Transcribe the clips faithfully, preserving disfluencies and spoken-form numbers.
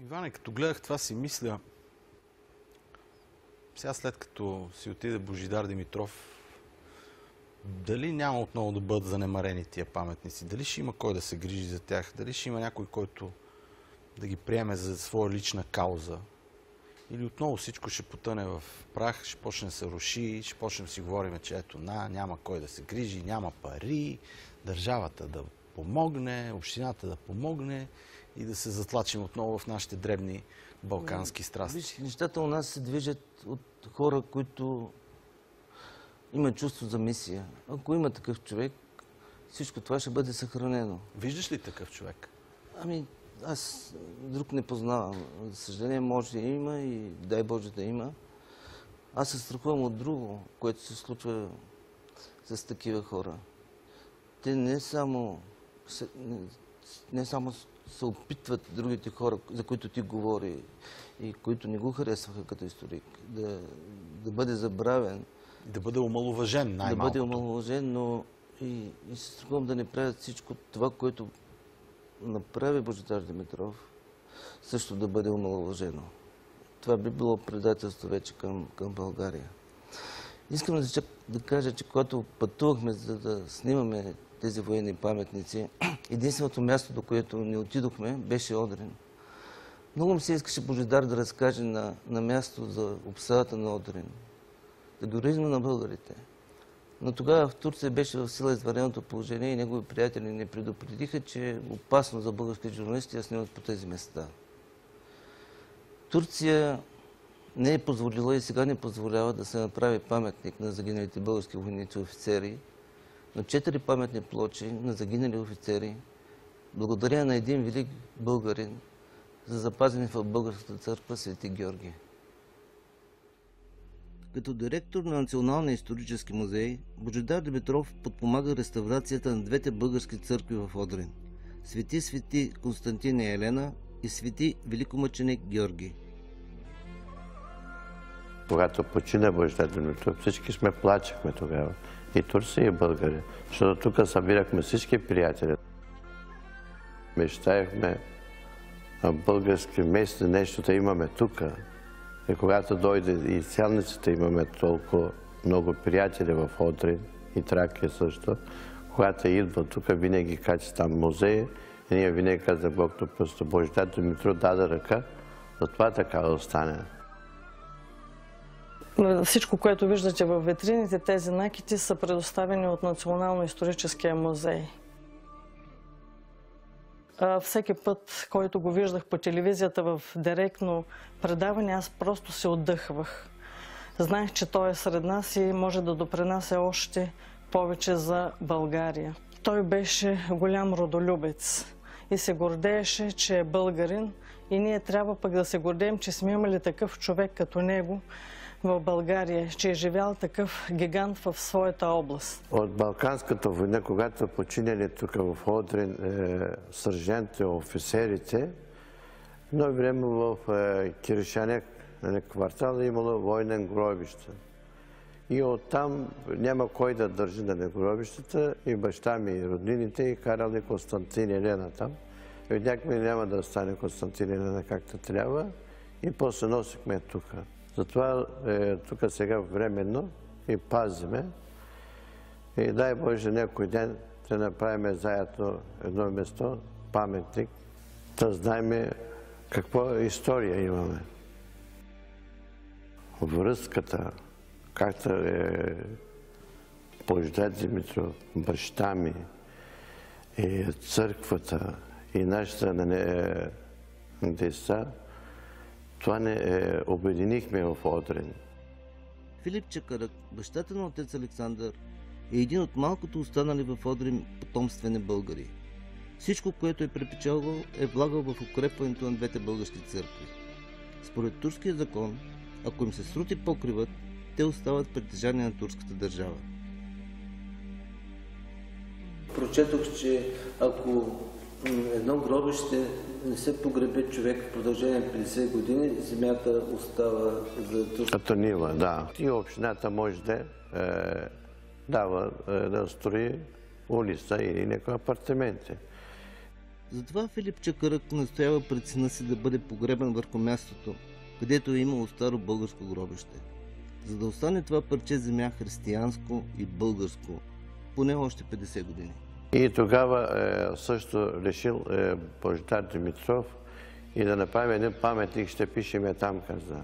Иване, като гледах това си мисля, сега след като си отиде Божидар Димитров, дали няма отново да бъдат занемарени тия паметници, дали ще има кой да се грижи за тях, дали ще има някой, който да ги приеме за своя лична кауза, или отново всичко ще потъне в прах, ще почне да се руши, ще почнем да си говорим, че ето на, няма кой да се грижи, няма пари, държавата да помогне, общината да помогне и да се затлачим отново в нашите дребни балкански страсти. Виж, нещата у нас се движат от хора, които имат чувство за мисия. Ако има такъв човек, всичко това ще бъде съхранено. Виждаш ли такъв човек? Ами, аз друг не познавам. За съжаление, може да има и дай Боже да има. Аз се страхувам от друго, което се случва с такива хора. Те не само се, не, не само се опитват другите хора, за които ти говори и които не го харесваха като историк, да, да бъде забравен. Да бъде омаловажен най-малкото. Да бъде омаловажен, но и, и се страхувам да не правят всичко това, което направи Божидар Димитров, също да бъде омаловажено. Това би било предателство вече към, към България. Искам да, да кажа, че когато пътувахме, за да снимаме тези военни паметници, единственото място, до което не отидохме, беше Одрин. Много ми се искаше Божидар да разкаже на, на място за обсадата на Одрин, за героизма на българите. Но тогава в Турция беше в сила извънредното положение и негови приятели не предупредиха, че е опасно за български журналисти да снимат по тези места. Турция не е позволила и сега не позволява да се направи паметник на загиналите български войници и офицери, но четири паметни плочи на загинали офицери, благодаря на един велик българин, за запазени в българската църква Свети Георги. Като директор на Националния исторически музей, Божидар Димитров подпомага реставрацията на двете български църкви в Одрин – Свети Свети Константин и Елена и Свети Великомъченик Георги. Когато почина Божидар Димитров, всички сме плачехме тогава. И турци, и българи. Защото тук събирахме всички приятели. Мечтаяхме български местни нещо да имаме тук. И когато дойде и селниците, имаме толкова много приятели в Одрин и Тракия също. Когато идва тук, винаги качи там музей и ние винаги казваме Богто просто Божидар Димитров даде ръка, затова така да остане. Всичко, което виждате във витрините, тези накити са предоставени от Национално-историческия музей. Всеки път, който го виждах по телевизията в директно предаване, аз просто се отдъхвах. Знаех, че той е сред нас и може да допринася още повече за България. Той беше голям родолюбец и се гордееше, че е българин и ние трябва пък да се гордеем, че сме имали такъв човек като него в България, че е живял такъв гигант в своята област. От Балканската война, когато починали тук в Одрин е, сържантите, офицерите, едно време в е, Киришаняк, квартал, е имало военен гробище. И оттам няма кой да държи на гробищата и баща ми и роднините и карали Константин и Елена там. И видяхме, няма да стане Константин и Елена както трябва и после носихме тук. Затова е, тук сега временно и пазиме. И дай Боже някой ден да направим заедно едно место, паметник, да знаем каква история имаме. Връзката, както е Божидар Димитров, баща ми, и църквата, и нашите деца, това не е, обединихме в Одрин. Филип Чакърък, бащата на отец Александър, е един от малкото останали в Одрин потомствени българи. Всичко, което е препечелвал, е влагал в укрепването на двете български църкви. Според турския закон, ако им се срути покривът, те остават притежание на турската държава. Прочетох, че ако едно гробище не се погребе човек в продължение на петдесет години, земята остава за турската. Като нива, да. И общината може да е, дава е, да строи улица или някои апартаменти. Затова Филип Чакърък настоява пред сина си да бъде погребан върху мястото, където е имало старо българско гробище, за да остане това парче земя християнско и българско, поне още петдесет години. И тогава е, също решил е, Божидар Димитров и да направим един паметник, ще пишеме там, каза.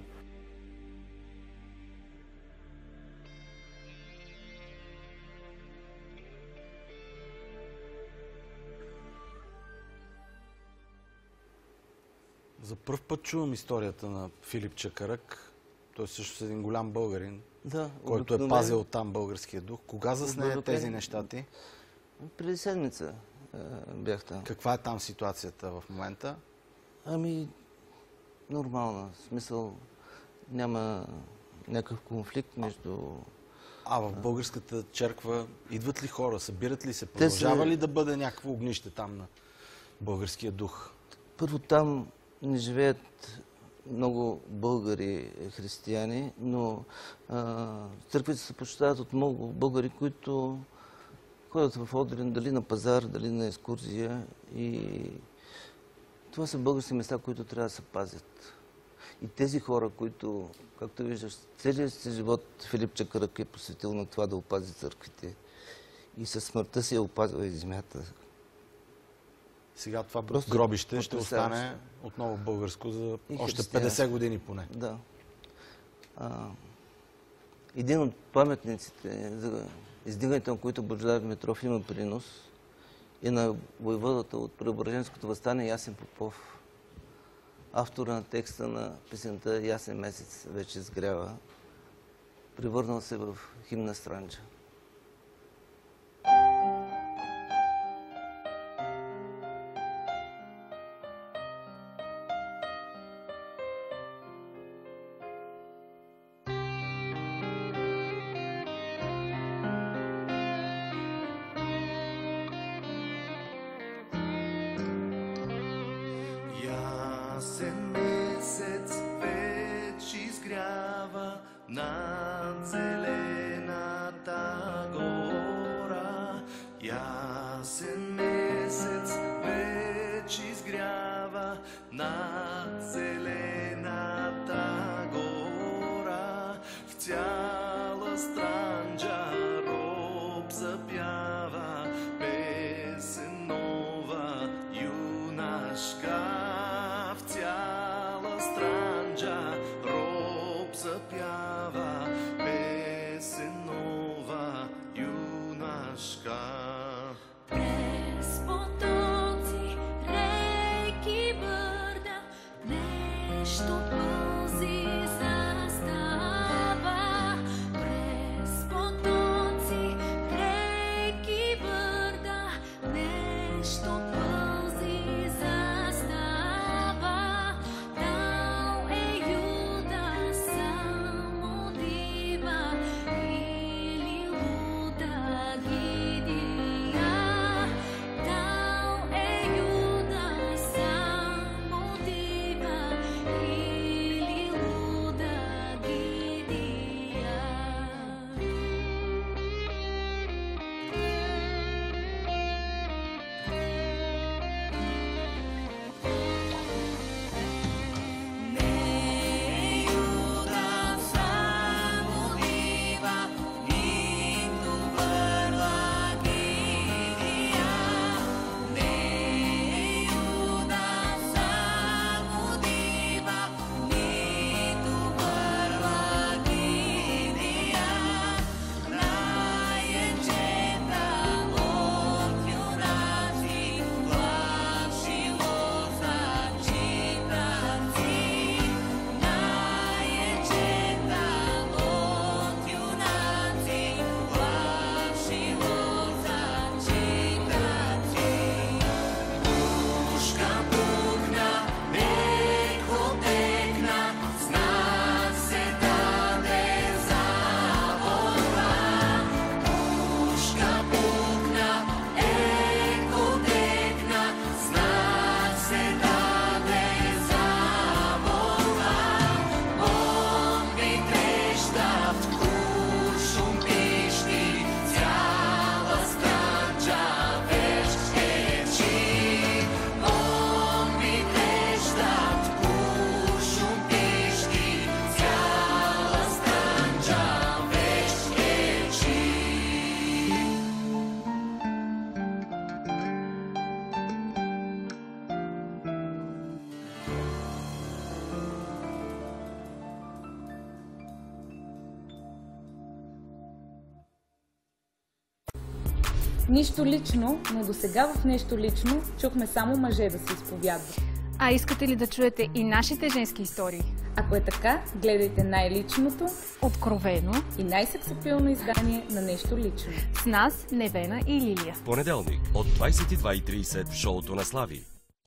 За пръв път чувам историята на Филип Чакърък. Той също е един голям българин, Да, който е пазил там българския дух. Кога заснее тези неща ти? Преди седмица е, бях там. Каква е там ситуацията в момента? Ами, нормална. В смисъл, няма някакъв конфликт между... А в българската черква идват ли хора, събират ли се, продължава се... ли да бъде някакво огнище там на българския дух? Първо, там не живеят много българи християни, но а, църквите се почитават от много българи, които ходят в Одрин, дали на пазар, дали на екскурзия. И това са български места, които трябва да се пазят. И тези хора, които, както виждаш, целият си живот Филип Чакърък е посветил на това да опази църквите. И със смъртта си е опазил и земята. Сега това Просто гробище ще потресаващо. остане отново българско за И още християнско. петдесет години поне. Да. А, един от паметниците, за издигането на които Божидар Димитров има принос, е на войводата от Преображенското въстание Ясен Попов. Автора на текста на песента Ясен месец вече сгрява, превърнал се в химна Странджа. Ясен месец вече изгрява над зелената гора. Ясен месец вече изгрява над зелената гора. В цяла Странджа роб запява песен нова юнашка. Цяла Странджа роб запява песен нова юнашка. През потоци, реки бърда, днес Нищо лично, но до сега в нещо лично чухме само мъже да се изповядват. А искате ли да чуете и нашите женски истории? Ако е така, гледайте най-личното, Откровено, и най-сексапилно издание на нещо лично. с нас Невена и Лилия. Понеделник от двадесет и две и тридесет в шоуто на Слави.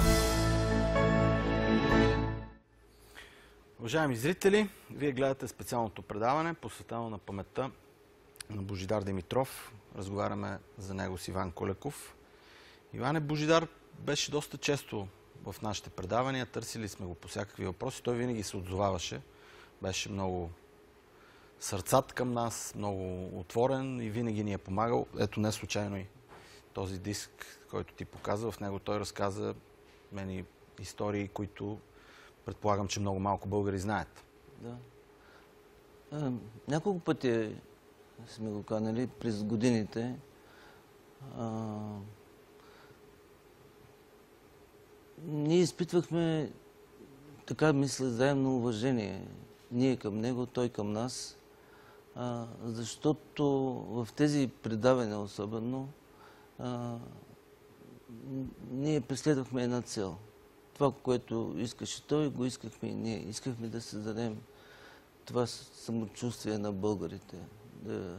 Уважаеми зрители, вие гледате специалното предаване, посветено на паметта на Божидар Димитров. Разговаряме за него с Иван Колеков. Иване, Божидар беше доста често в нашите предавания. Търсили сме го по всякакви въпроси. Той винаги се отзоваваше. Беше много сърцат към нас, много отворен и винаги ни е помагал. Ето не случайно и този диск, който ти показа. В него той разказа мени истории, които предполагам, че много малко българи знаят. Да. А, няколко пъти сме го канали през годините. А, ние изпитвахме, така мисля, взаимно уважение. Ние към него, той към нас. А, защото в тези предавания особено а, ние преследвахме една цел. Това, което искаше той, го искахме и ние. Искахме да създадем това самочувствие на българите. Да,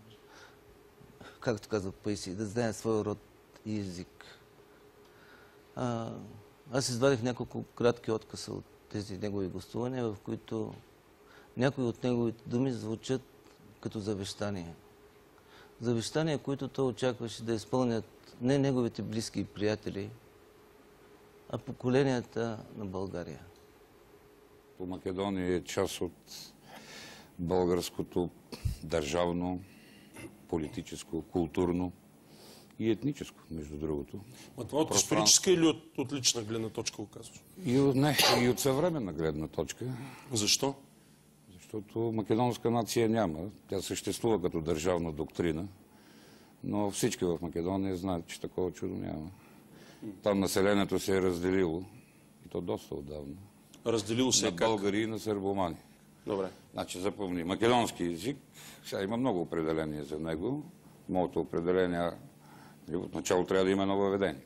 както казва Паисий, да знаят своя род и език. А, аз извадих няколко кратки откъса от тези негови гостувания, в които някои от неговите думи звучат като завещания. Завещания, които той очакваше да изпълнят не неговите близки и приятели, а поколенията на България. Македония е част от българското държавно, политическо, културно и етническо, между другото. А това от историческа или от, от лична гледна точка го казваш? И от, не, и от съвременна гледна точка. Защо? Защото македонска нация няма. Тя съществува като държавна доктрина, но всички в Македония знаят, че такова чудо няма. Там населението се е разделило, и то доста отдавна. Разделило се на как? българи и на сърбомани. Добре. Значи, запомни, македонски език, сега има много определения за него. Моето определение, отначало трябва да има ново въведение,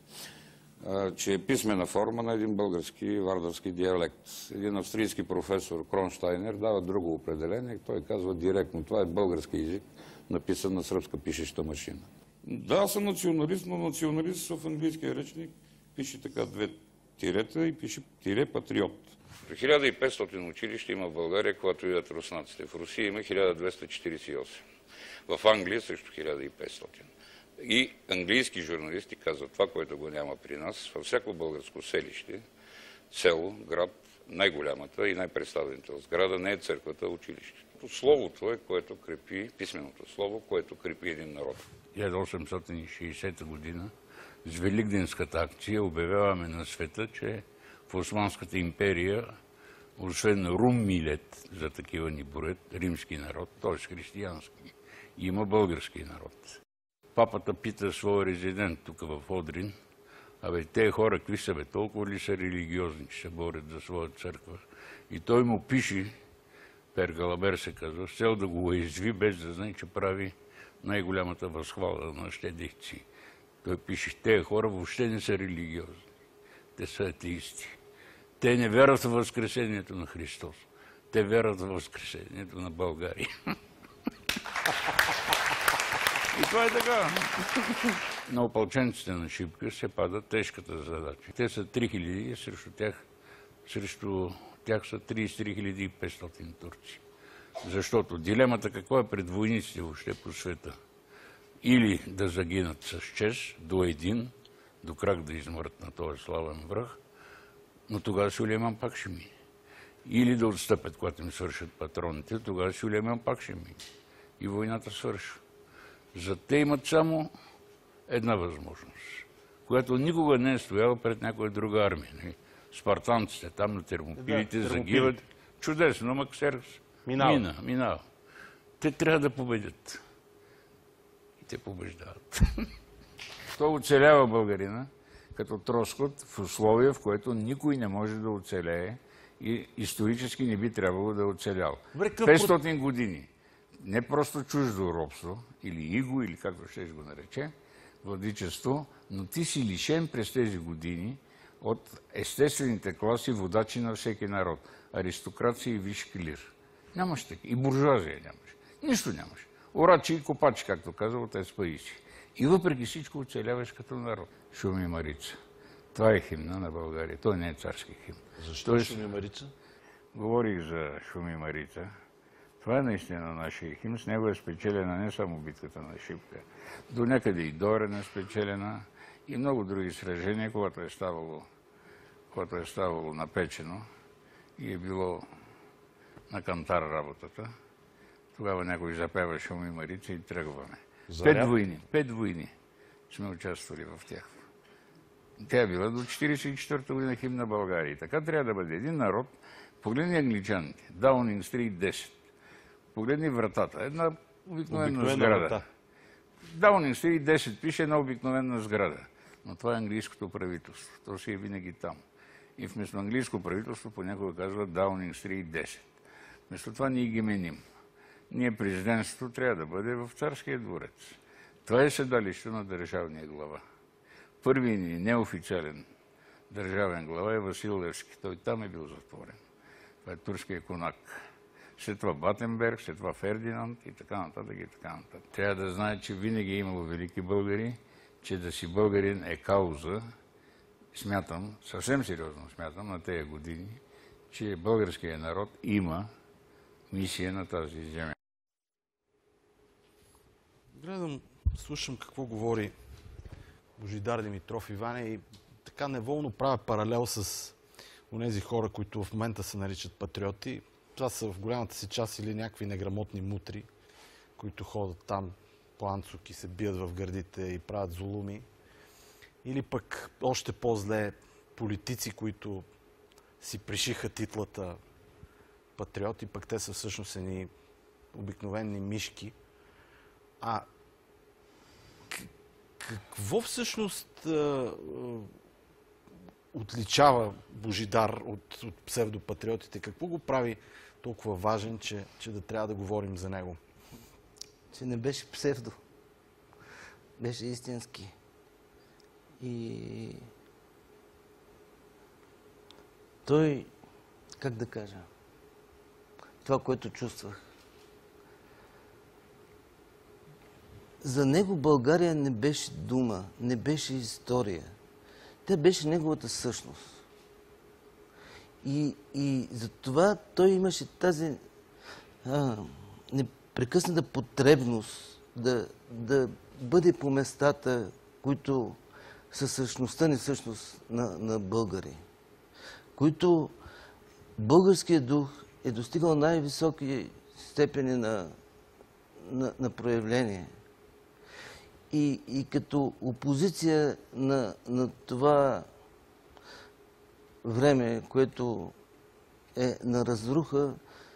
че е писмена форма на един български вардарски диалект. Един австрийски професор Кронштайнер дава друго определение, той казва директно, това е български език, написан на сръбска пишеща машина. Да, аз съм националист, но националист в английския речник пише така две тирета и пише тире патриот. хиляда и петстотин училища има в България, когато идват руснаците. В Русия има хиляда двеста четиридесет и осем. В Англия също хиляда и петстотин. И английски журналисти казват това, което го няма при нас. Във всяко българско селище, село, град, най-голямата и най-представителната сграда не е църквата, а училището. Словото е, което крепи, писменото слово, което крепи един народ. хиляда осемстотин и шейсета година с Великденската акция обявяваме на света, че в Османската империя, освен Рум Милет, за такива ни борят, римски народ, т.е. християнски, има български народ. Папата пита своя резидент тук в Одрин, абе, те хора, какви са бе, толкова ли са религиозни, че се борят за своя църква? И той му пише, Пер Галабер се казва, с цел да го уязви, без да знае, че прави най-голямата възхвала на щедихци. Той пише, тези хора въобще не са религиозни. Те са атеисти. Те не вярват в възкресението на Христос. Те вярват в възкресението на България. И това е така. На опълченците на Шипка се пада тежката задача. Те са три хиляди, срещу тях, срещу тях са тридесет и три хиляди и петстотин турци. Защото дилемата какво е пред войниците въобще по света? Или да загинат с чест до един, до крак да измрат на този славен враг, но тогава Сюлейман пак ще мине. Или да отстъпят, когато им свършат патроните, тогава Сюлейман пак ще мине. И войната свършва. За те имат само една възможност, която никога не е стояла пред някоя друга армия. Не? Спартанците там на термопилите да, загиват. Чудесно, ама Ксеркс минава. Мина, минава. Те трябва да победят. И те побеждават. Той оцелява българина като троскот в условия, в което никой не може да оцелее и исторически не би трябвало да е оцелял. петстотин години. Не просто чуждо робство, или иго, или както ще го нарече, владичество, но ти си лишен през тези години от естествените класи, водачи на всеки народ. Аристокрация и висш клир. Нямаш така. И буржуазия нямаш. Нищо нямаш. Орачи и копачи, както казва отец Паисий. И въпреки всичко оцеляваш като народ. Шум и Марица. Това е химна на България. Той не е царски химн. Защо Тоест, Шум и Марица? Говорих за Шум и Марица. Това е наистина нашия химн. С него е спечелена не само битката на Шипка. До някъде и Дорен е спечелена и много други сражения, когато е ставало, когато е ставало напечено и е било на кантар работата. Тогава някой запева Шум и Марица и тръгваме. Заряд? Пет войни, пет войни сме участвали в тях. Тя е била до четиридесет и четвърта година химн на България. И така трябва да бъде един народ. Погледни англичаните. Даунинг Стрит десет. Погледни вратата. Една обикновена, Обикновена сграда. врата. Даунинг Стрит десет пише една обикновена сграда. Но това е английското правителство. То си е винаги там. И вместо английско правителство понякога казва Даунинг Стрит десет. Вместо това ние ги меним. Ние президентството трябва да бъде в царския дворец. Това е седалище на държавния глава. Първият ни неофициален държавен глава е Васил Левски. Той там е бил затворен. Това е турския конак. След това Батенберг, след това Фердинанд и така нататък и така нататък. Трябва да знае, че винаги е имало велики българи, че да си българин е кауза. Смятам, съвсем сериозно смятам на тези години, че българският народ има мисия на тази земя. Гледам, слушам какво говори Божидар Димитров Иване и така неволно правя паралел с онези хора, които в момента се наричат патриоти. Това са в голямата си част или някакви неграмотни мутри, които ходят там по Анцук и се бият в гърдите и правят зулуми. Или пък още по-зле политици, които си пришиха титлата патриоти, пък те са всъщност едни обикновени мишки. А какво всъщност а, отличава Божидар от, от псевдопатриотите? Какво го прави толкова важен, че, че да трябва да говорим за него? Че не беше псевдо. Беше истински. И той, как да кажа, това, което чувствах. За него България не беше дума, не беше история. Тя беше неговата същност. И, и затова той имаше тази а, непрекъсната потребност да, да бъде по местата, които са същността не същност на, на българи. Които българският дух е достигал най-високи степени на, на, на проявление. И, и като опозиция на, на това време, което е на разруха,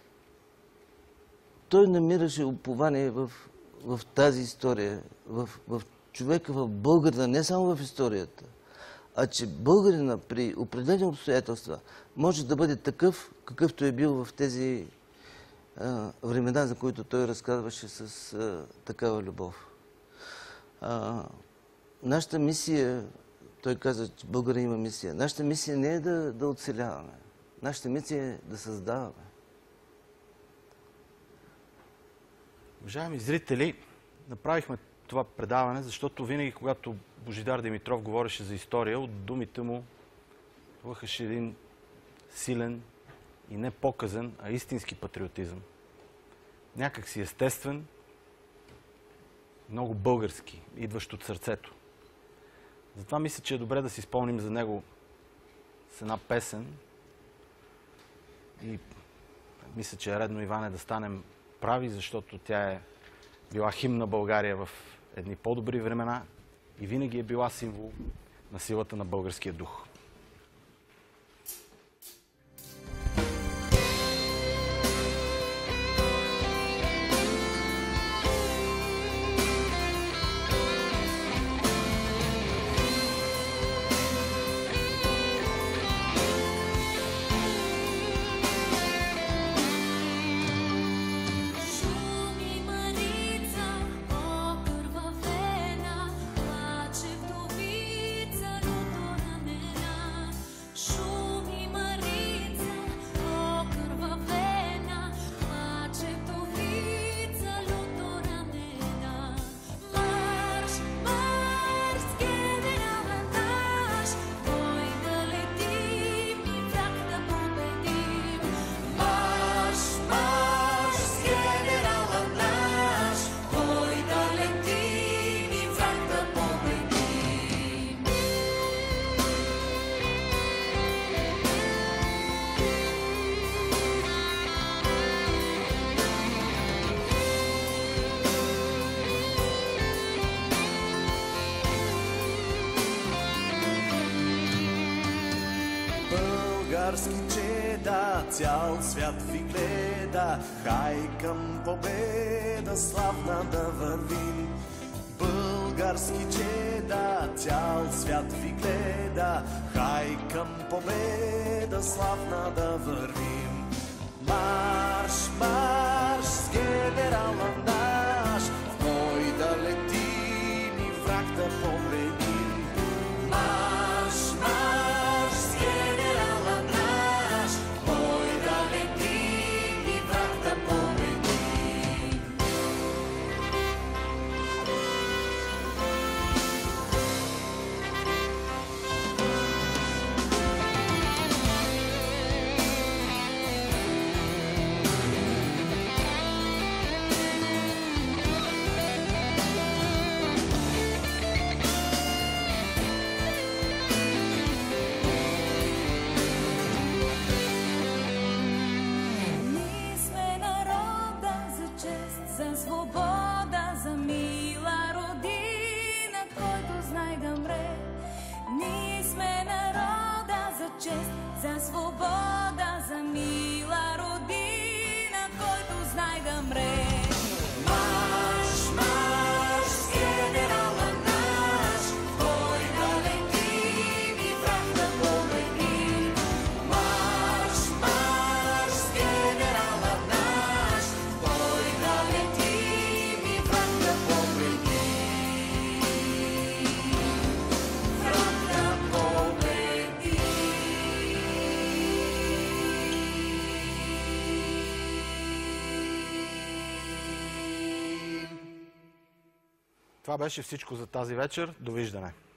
той намираше упование в, в тази история, в, в човека, в българина, не само в историята, а че българина при определени обстоятелства може да бъде такъв, какъвто е бил в тези а, времена, за които той разказваше с а, такава любов. А, нашата мисия, той каза, че българин има мисия. Нашата мисия не е да, да оцеляваме. Нашата мисия е да създаваме. Уважаеми зрители, направихме това предаване, защото винаги, когато Божидар Димитров говореше за история, от думите му лъхаше един силен и не показен, а истински патриотизъм. Някак си естествен, много български, идващ от сърцето. Затова мисля, че е добре да си спомним за него с една песен. И мисля, че е редно, Иване, да станем прави, защото тя е била химн на България в едни по-добри времена и винаги е била символ на силата на българския дух. Шум и Марица, окървавена, Български чеда, цял свят ви гледа, хай към победа славна да вървим. Български чеда, цял свят ви гледа, хай към победа славна да вървим. Марш, марш с генерала наш, в бой да летим и враг да победим. Марш, марш с генерала наш, в бой да летим и враг да победим. Ние сме народа за чест, за свобода, за мила родина, който знай да мре. Ние сме народа за чест, за свобода, за мила родина, който знай да мре. Марш, марш с генерала наш, в бой да летим и враг да победим. Марш, марш с генерала наш, в бой да летим и враг да победим. Враг да победим. Това беше всичко за тази вечер. Довиждане!